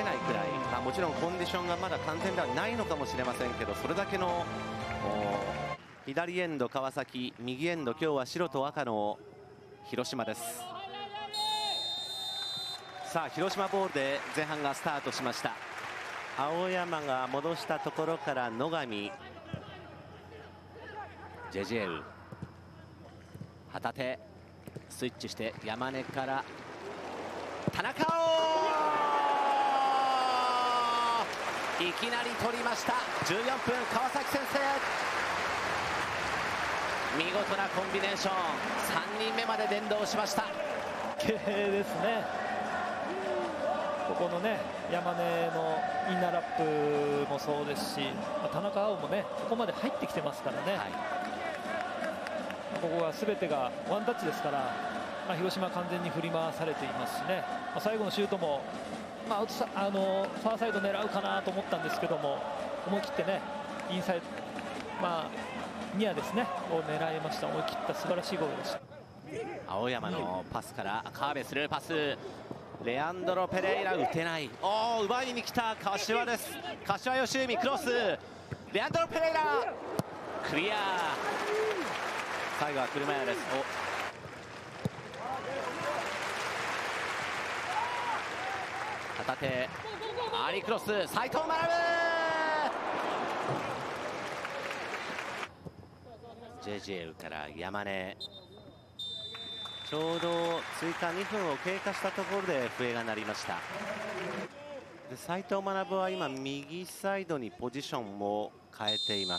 れないくらい、もちろんコンディションがまだ完全ではないのかもしれませんけど、それだけの左エンド川崎、右エンド今日は白と赤の広島です。さあ広島ボールで前半がスタートしました。青山が戻したところから野上、ジェジエウ、旗手スイッチして山根から田中碧、いきなり取りました。14分川崎先制。見事なコンビネーション、3人目まで伝導しました。 経営ですね。ここのね山根のインナーラップもそうですし、田中碧もねここまで入ってきてますからね、はい、ここは全てがワンタッチですから、広島完全に振り回されていますしね、最後のシュートも、ファーサイド狙うかなと思ったんですけども、思い切ってねインサイド、ニアですねを狙いました。思い切った素晴らしいゴールでした。 青山のパスから川辺スルーパス、レアンドロ・ペレイラ打てない。奪いに来た柏です。柏義海クロス、レアンドロ・ペレイラクリア。最後は車屋です。片手アーリークロス、斉藤学、ジェジエウから山根、ちょうど追加2分を経過したところで笛が鳴りました。で斉藤学は今右サイドにポジションも変えています。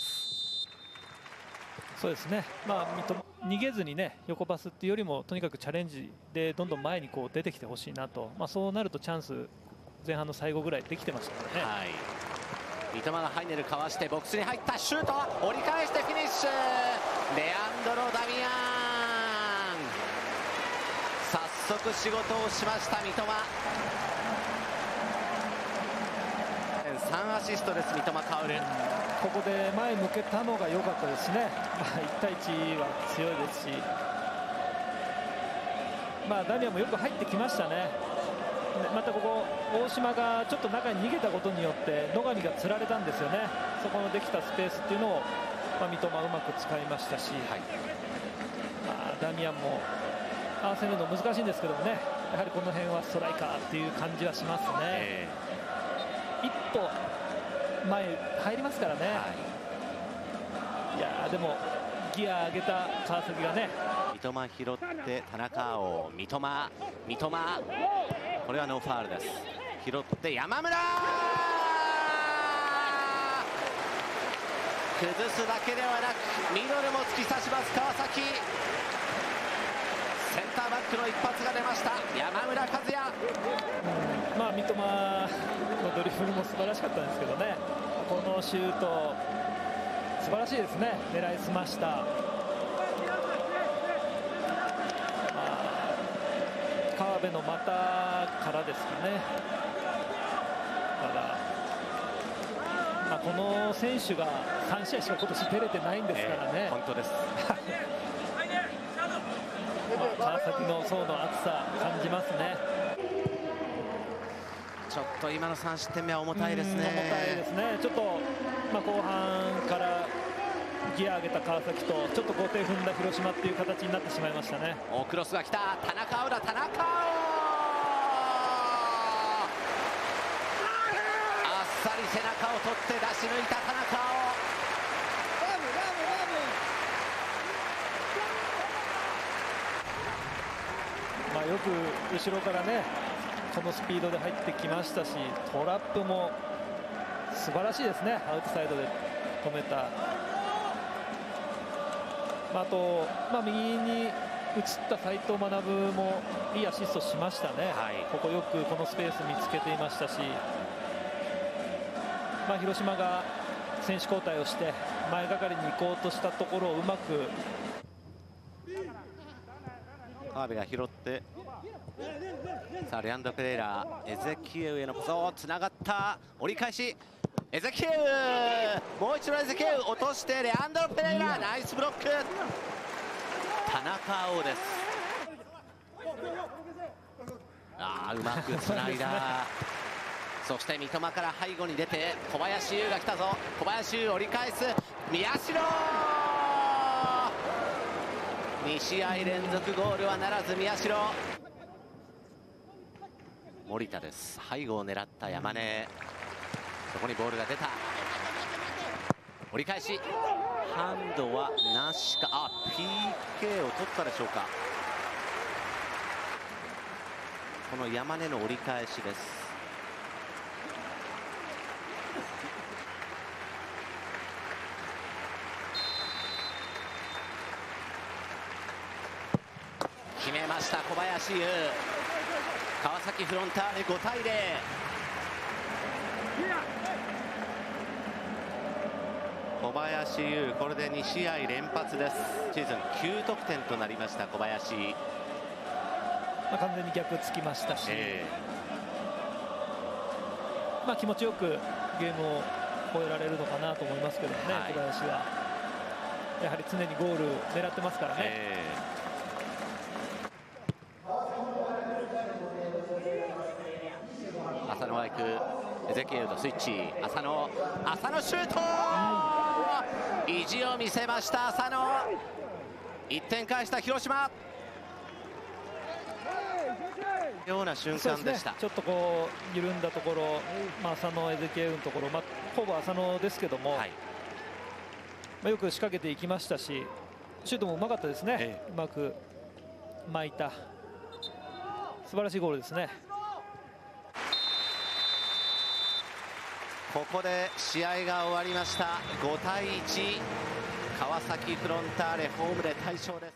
そうですね、逃げずにね横パスっていうよりもとにかくチャレンジでどんどん前にこう出てきてほしいなと、そうなるとチャンス前半の最後ぐらいできてましたからね。はい、 三笘がハイネルかわしてボックスに入ったシュート、折り返してフィニッシュ、レアンドロ・ダミアン、早速仕事をしました三笘。3アシストです三笘薫。 ここで前向けたのが良かったですね。1対1は強いですし、ダミアンもよく入ってきましたね。またここ大島がちょっと中に逃げたことによって野上がつられたんですよね。そこのできたスペースっていうのを、三笘うまく使いましたし、はい、ダミアンも合わせるの難しいんですけどもね、やはりこの辺はストライカーっていう感じはしますね。一歩前入りますからね、はい、いやでもギア上げた川崎がね、 三笘拾って田中碧、三笘これはノーファールです。拾って山村、崩すだけではなくミドルも突き刺します川崎。センターバックの一発が出ました、山村和也。 三笘のドリブルも素晴らしかったんですけどね、このシュート素晴らしいですね。狙いすました。川辺の股からですかね。ただ、この選手が3試合しか今年出れてないんですからね。 本当です川崎の層の厚さ感じますね。 ちょっと今の3失点目は重たいですね。 重たいですね。ちょっと、後半からギア上げた川崎とちょっと後手踏んだ広島っていう形になってしまいましたね。 クロスが来た、田中碧だ、田中碧、あっさり背中を取って出し抜いた田中碧。よく後ろからねこのスピードで入ってきましたし、トラップも素晴らしいですね。アウトサイドで止めた。あと、右に移った斉藤学もいいアシストしましたね。はい、ここよくこのスペース見つけていましたし、広島が選手交代をして前がかりに行こうとしたところをうまく川辺が拾って、さあレアンドロ・ペレイラ、エゼキエウへのパスをつながった、折り返しエゼキエウ、もう一度エゼキエウ落としてレアンドロ・ペレイラ、ナイスブロック。田中碧です。うまくつないだそして三笘から背後に出て小林悠が来たぞ。小林悠折り返す宮代、2試合連続ゴールはならず宮代。森田です。背後を狙った山根、そこにボールが出た。折り返し、ハンドはなしか。PK を取ったでしょうか。この山根の折り返しです。決めました小林悠。川崎フロンターレ5対0。小林悠、これで2試合連発です。シーズン9得点となりました小林。 完全に逆つきましたし、気持ちよくゲームを超えられるのかなと思いますけどね、小林はやはり常にゴール狙ってますからね。 浅野が行く、エゼキエルとスイッチ、浅野シュート、意地を見せました浅野。1点返した広島。ような瞬間でした。 ちょっとこう緩んだところ、浅野、エゼキエルのところ、ほぼ浅野ですけども、よく仕掛けていきましたし、シュートもうまかったですね。うまく巻いた素晴らしいゴールですね。 ここで試合が終わりました。5対1、川崎フロンターレホームで大勝です。